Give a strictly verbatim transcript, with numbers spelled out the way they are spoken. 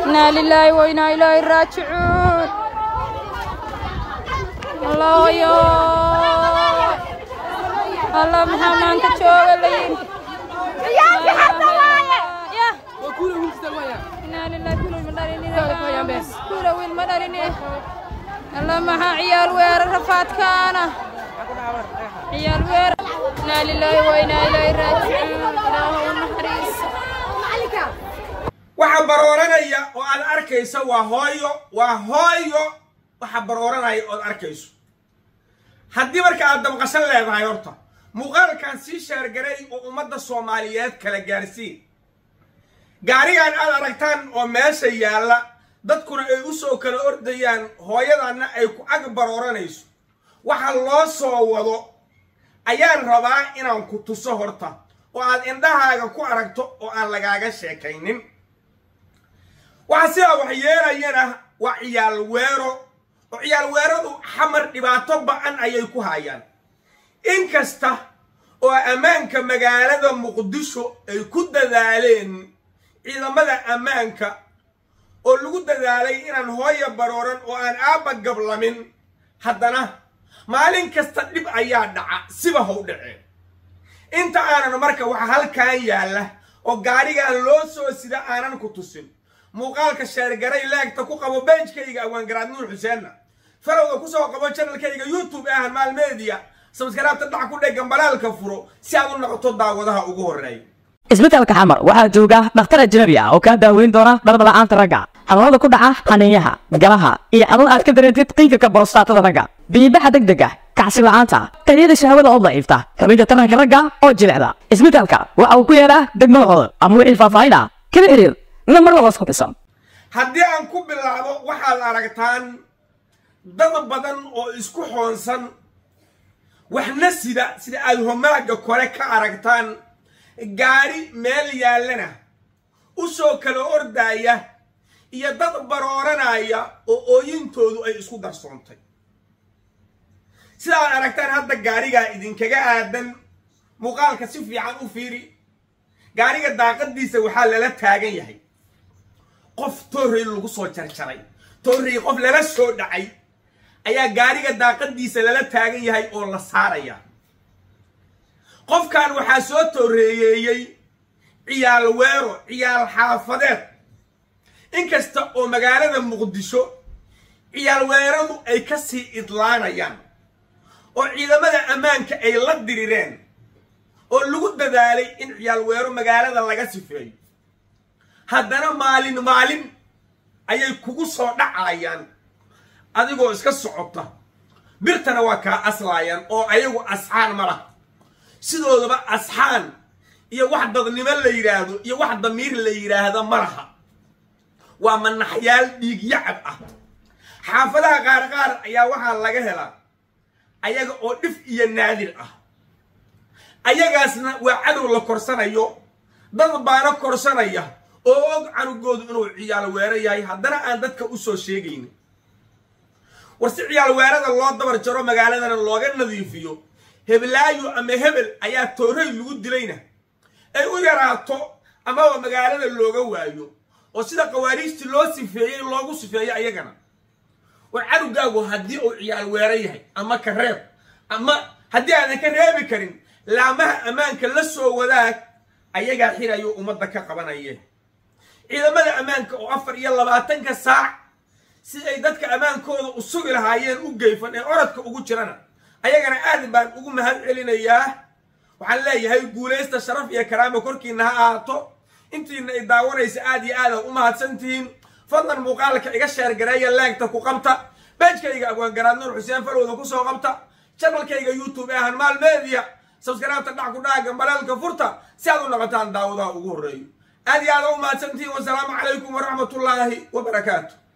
إنا لله وإنا إليه راجعون. الله يا الله محمد كتشوغ لين يا حتى وايا يا وكل وين تسويا إنا لله كل المدارين بس كل وين المدارين الله ما عيال وير رفات كان عيال وير إنا لله وإنا إليه راجعون. الله المحرس waxa barooranaya oo aan arkayso waa hooyo waa hooyo waxa barooranaya oo arkayso haddii marka aad dabqashan leedahay horta muuqaalkan si sheer garay oo ummadda Soomaaliyeed kala gaarsiin gaarigan aad aragtaan oo meesha yaala dadkuna ay u soo kala ordayaan hooyadana ay ku ag barooranayso waxa loo soo wado ayaan rabaa inaan ku tuso horta oo aad indhahaaga ku aragto oo aan lagaaga sheekaynin وحسيا وحيانا وعيال ويرو وعيال ويرو حمر دباتو بان ايكو هايان انكستا وامانك مقالة مقدشو ايكو دادالين اذا مدى امانك ولو دادالين ان هويا بروران وان ابا قبل من حدنا مالين كستا دب ايان دعا سيبا هو دعين انت انا نماركا وحال كان يالا وقاريغان لوسو سيدا انا كتوسين muuqaalka sheer garay laagta ku qabo benchkayga awaan garaad nuur xuseen farowda ku soo qabo channelkayga YouTube ah maal media subscribe dhac ku dhegan balaalka furo si aad u noqoto daawadaha ugu horeeya isbitaalka xamar waxa jooga dhakhtar ajnabi ah oo ka daaweyn doona dhalmada la'aanta ragga xanuunada ku dhaca xaniinyaha galaha iyo adoo aad ka dareentid qiiqa borostatada ragga biibaha degdega kacsi la'aanta tayada shahwada oo daciifta xubinta taranka ragga oo jilicda isbitaalka waxa uu ku yeelaa degmada hoodo ama wixii faahfaahinaa kala xiriir نمر الله سبحانه. هدي أنكو بالله وحال أركتان ضد بدن أو إسكو حونسن وحنا سيدا سيدا الهماج كورك أركتان جاري مال يالنا وسو كلو أردايا يا ضد برورنا يا أو أو ينتودو أي إسكو درسونتي سيدا أركتان هذا جاري جا إذن كجا آدم مقال كسيف عنو فيري جاري جداقد دي سوحال لا تاجي يهي qof toori lagu soo jarjaray toori qof lala soo dhacay ayaa gaariga daaqadiisa lala taagan yahay oo la saaraya qofkan waxa soo tooreeyay ciyaal weero ciyaal xaafadeed inkasta oo magaalada Muqdisho ciyaal weeradu ay ka sii idlaanayaan oo ciidamada ammaanka ay la dirireen oo lagu dadaalay in ciyaal weero magaalada laga sifeeyo haddana maalin maalin ayay kugu soo dhacayaan adigoo iska socota birtana waa ka aslaayaan oo ayagu asxaan mala sidoodaba asxaan iyo wax dadnimo la yiraahdo iyo wax damiir la yiraahdo malaha waa manaxyaal dhiig yacab ah xaafadaha qaar qaar ayaa waxa laga helaa ayaga oo dhif iyo naadir ah ayagaasna waa cadow la korsanayo dad baana korsanaya oo og canugoodu inuu ciyaal weero yahay haddana aan dadka u soo sheegaynin warsi ciyaal weerada loo dabar jaro magaaladana looga nadiifiyo heblaayo ama hebel ayaa tooray lagu dilayna ay u yaraato ama magaalada looga waayo oo sida qawaariisti loo sifeeyay loogu sifeeyay ayagana war canugaagu haddii uu ciyaal weero yahay ama ka reeb ama haddii aan ka reebi karin laamaha ammaanka la soo wadaag ayagaa xirayo ummadda ka qabanayeen ciidamada ammaanka oo afar iyo labaatan ka saac si ay dadka ammaankooda u sugi lahaayeen u geeyfan ee orodka ugu jirana ayagana aad baan ugu mahad celinayaa waxaan leeyahay guuleysta sharaf iyo karaamo korkiina ha ahaato intiina ay daawanaysa aad iyo aad u mahadsantihiin fadlan muuqaalka iga sheer gareeya laagta ku qabta page-kayga abwaan garaad nuur xuseen farowda ku soo qabta channelkayga YouTube ee maal media subscribe ta dhac ku dhaagan balaalka furta si aad u noqotaan daawadaha ugu horeeyo هذه على أمة سنتي والسلام عليكم ورحمة الله وبركاته.